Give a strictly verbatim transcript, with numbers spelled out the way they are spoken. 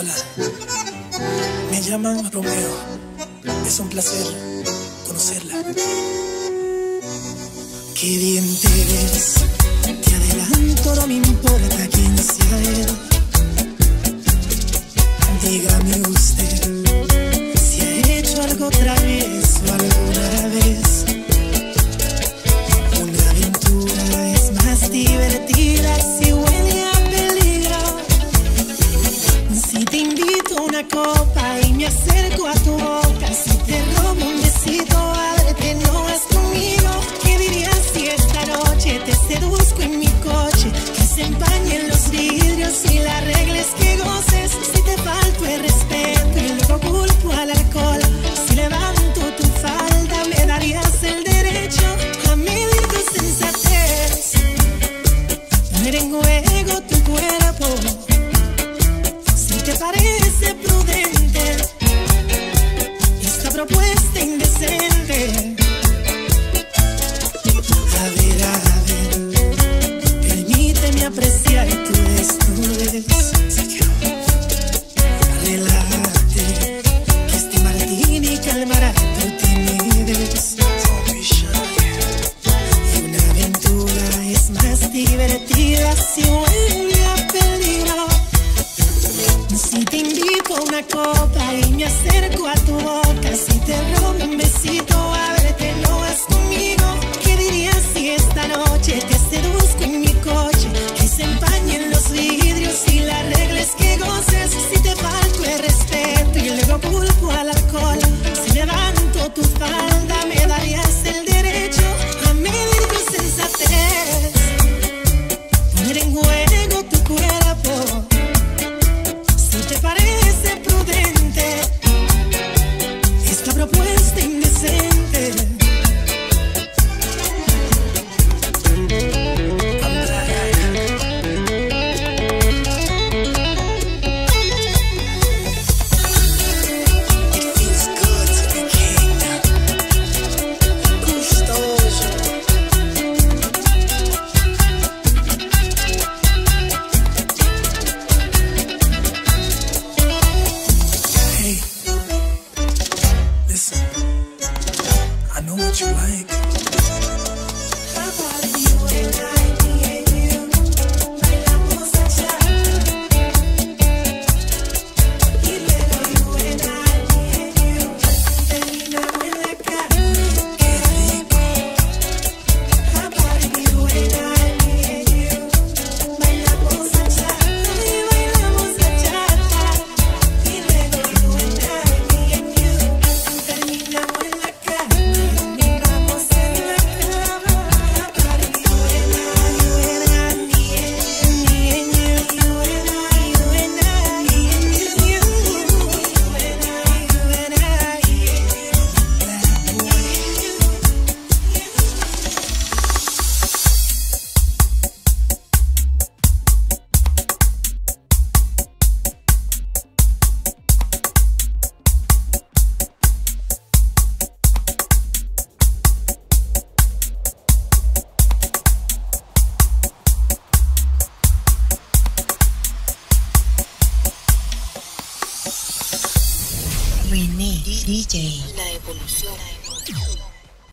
Hola, me llaman Romeo. Es un placer conocerla. Qué bien te ves, te adelanto, no me importa quién sea él. Dígame usted si ha hecho algo otra vez o alguna vez. Una aventura es más divertida si huele a peligro. Si te invito a una copa y me acerco a tu boca, si te robo un besito, ábrete, no vas conmigo. ¿Qué dirías si esta noche te seduzco en mi coche? Que se empañen los vidrios y la regla es que goces. Si te falto el respeto y luego culpo al alcohol, si levanto tu falda me darías el derecho a medir tu sensatez. Poner en juego tu cuerpo, si te parece prudente esta propuesta indecente. A ver, a ver, permíteme apreciar tu desnudez. Relájate, que este martini calmará tu timidez. Y una aventura es más divertida si huele a peligro. Si te invito a una copa y me acerco a tu boca, si te robo un besito, ábrete, no vas conmigo. ¿Qué dirías si esta noche te seduzco en mi coche? Que se empañen los vidrios y la regla es que goces. Si te falto el respeto y luego culpo al alcohol, si levanto tu falda me darías el derecho a medir tu sensatez. Poner en juego tu cuerpo, si te parece prudente esta propuesta indecente. I know what you like. How about you and I, me and you, bailamos bachata. Y luego you and I, me and you, terminamos en la cama. Qué rico. How about you and I, me and you, bailamos bachata. Y bailamos bachata. Y luego you and I, me and you, terminamos en la cama. René D J, la evolución.